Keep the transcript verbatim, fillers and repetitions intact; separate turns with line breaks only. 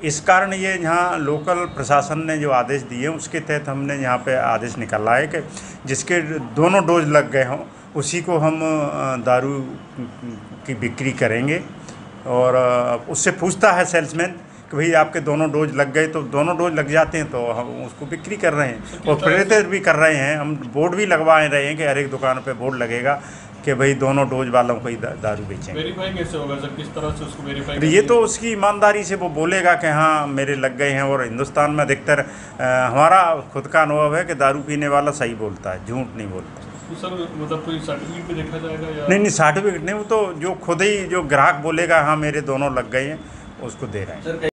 इस कारण ये यहाँ लोकल प्रशासन ने जो आदेश दिए उसके तहत हमने यहाँ पे आदेश निकाला है कि जिसके दोनों डोज लग गए हों उसी को हम दारू की बिक्री करेंगे। और उससे पूछता है सेल्समैन कि भाई आपके दोनों डोज लग गए, तो दोनों डोज लग जाते हैं तो हम उसको बिक्री कर रहे हैं और प्रेरित भी कर रहे हैं। हम बोर्ड भी लगवा रहे हैं कि हर एक दुकान पे बोर्ड लगेगा कि भाई दोनों डोज वालों को ही दारू बेचेंगे।
वेरीफाई कैसे होगा सर, किस तरह से उसको वेरीफाई?
ये तो उसकी ईमानदारी से वो बोलेगा कि हाँ मेरे लग गए हैं। और हिंदुस्तान में अधिकतर हमारा खुद का अनुभव है कि दारू पीने वाला सही बोलता है, झूठ नहीं बोलता।
तो सर मतलब कोई सर्टिफिकेट भी देखा जाएगा या?
नहीं नहीं, सर्टिफिकेट नहीं, वो तो जो खुद ही जो ग्राहक बोलेगा हाँ मेरे दोनों लग गए हैं उसको दे रहे हैं।